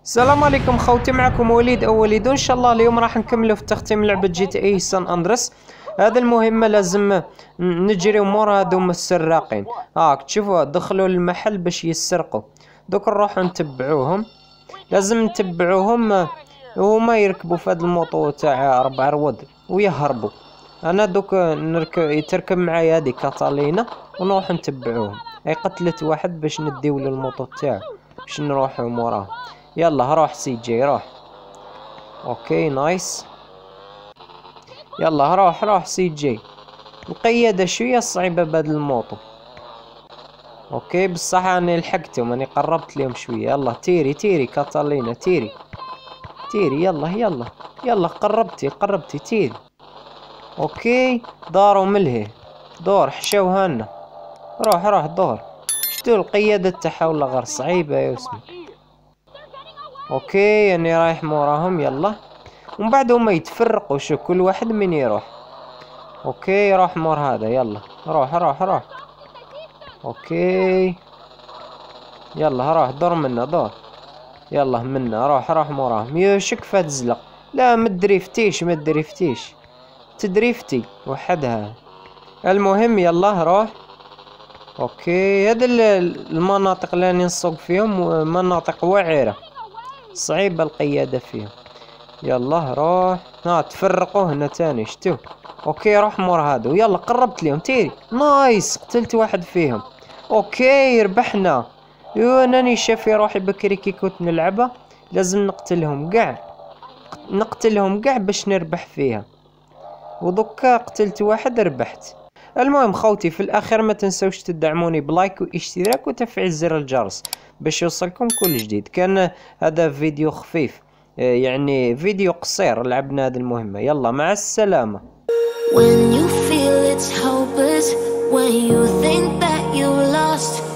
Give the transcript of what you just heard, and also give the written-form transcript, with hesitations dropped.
السلام عليكم خوتي، معكم وليد او وليد، وان شاء الله اليوم راح نكملوا في تختيم لعبة جي تي اي سان اندريس. هذا المهمة لازم نجري مور هذوما السراقين. هاك تشوفوا دخلوا المحل باش يسرقوا، دوك نروحوا نتبعوهم. لازم نتبعوهم وهما يركبوا في هذا الموطو تاع 4 رواد ويهربوا. انا دوك يتركب معايا هذه كاتالينا ونروح نتبعوهم. اي قتلت واحد باش نديو للموطو تاعو باش نروحوا موراه. يلا روح سي جي روح. اوكي نايس. يلا روح سي جي. القيادة شوية صعيبة بهاد الموطو. اوكي بصح اني لحقتهم، اني قربت لهم شوية. يلا تيري كاتالينا تيري يلا قربتي تيري. اوكي داروا ملهي دور حشوهانا. روح دور. شتو القيادة تاعها ولا غير صعيبة يا اسمي. اوكي اني رايح موراهم. يلا ومن بعد هما يتفرقوا، شو كل واحد من يروح. اوكي روح مور هذا. يلا روح. اوكي يلا روح دور منا دور. يلا منا روح موراهم. يشك فات زلق. لا مدريفتيش تدريفتي وحدها. المهم يلا روح. اوكي هذا المناطق اللي راني نسوق فيهم مناطق وعرة صعيبة القيادة فيهم. يلا روح. تفرقوا هنا تاني شتو. اوكي روح مور هادو. يلا قربت لهم تيري. نايس قتلت واحد فيهم. اوكي ربحنا. انني شافي روحي بكري كي كنت نلعبها لازم نقتلهم كاع باش نربح فيها، ودكا قتلت واحد ربحت. المهم خوتي في الاخير ما تنسوش تدعموني بلايك واشتراك وتفعيل زر الجرس باش يوصلكم كل جديد. كان هذا فيديو خفيف، يعني فيديو قصير لعبنا هذه المهمة. يلا مع السلامة. When you feel it's hopeless, when you think that you lost